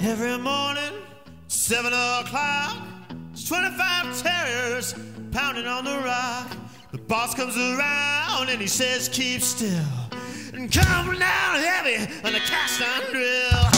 Every morning, 7 o'clock, it's 25 terriers pounding on the rock. The boss comes around and he says, keep still and come down heavy on the cast iron drill.